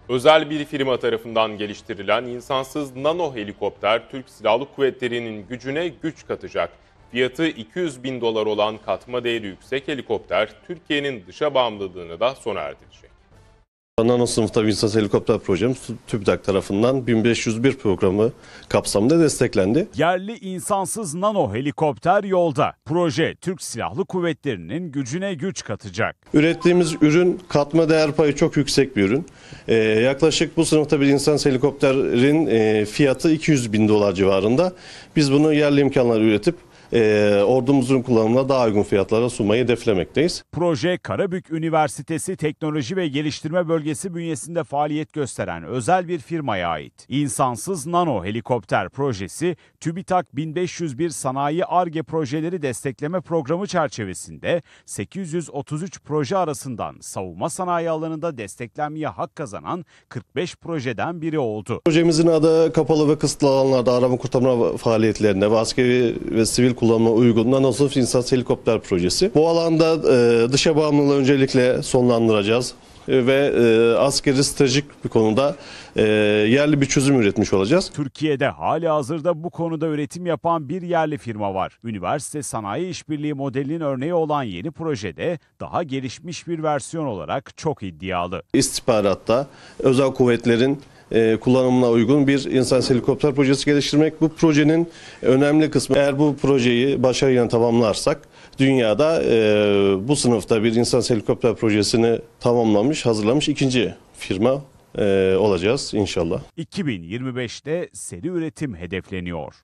Özel bir firma tarafından geliştirilen insansız nano helikopter Türk Silahlı Kuvvetleri'nin gücüne güç katacak. Fiyatı 200 bin dolar olan katma değeri yüksek helikopter Türkiye'nin dışa bağımlılığını da sona erdirecek. Nano sınıfta bir insansız helikopter projemiz TÜBİTAK tarafından 1501 programı kapsamında desteklendi. Yerli insansız nano helikopter yolda. Proje Türk Silahlı Kuvvetleri'nin gücüne güç katacak. Ürettiğimiz ürün katma değer payı çok yüksek bir ürün. Yaklaşık bu sınıfta bir insansız helikopterin fiyatı 200 bin dolar civarında. Biz bunu yerli imkanlar üretip ordumuzun kullanımına daha uygun fiyatlara sunmayı hedeflemekteyiz. Proje Karabük Üniversitesi Teknoloji ve Geliştirme Bölgesi bünyesinde faaliyet gösteren özel bir firmaya ait. İnsansız nano helikopter projesi TÜBİTAK 1501 Sanayi Ar-Ge Projeleri Destekleme Programı çerçevesinde 833 proje arasından savunma sanayi alanında desteklenmeye hak kazanan 45 projeden biri oldu. Projemizin adı kapalı ve kısıtlı alanlarda arama kurtarma faaliyetlerine ve askeri ve sivil kullanıma uygun nano sınıf insansız helikopter projesi. Bu alanda dışa bağımlılığı öncelikle sonlandıracağız ve askeri stratejik bir konuda yerli bir çözüm üretmiş olacağız. Türkiye'de halihazırda bu konuda üretim yapan bir yerli firma var. Üniversite sanayi işbirliği modelinin örneği olan yeni projede daha gelişmiş bir versiyon olarak çok iddialı. İstihbaratta özel kuvvetlerin kullanımına uygun bir insansız helikopter projesi geliştirmek. Bu projenin önemli kısmı, eğer bu projeyi başarıyla tamamlarsak dünyada bu sınıfta bir insansız helikopter projesini tamamlamış, hazırlamış ikinci firma olacağız inşallah. 2025'te seri üretim hedefleniyor.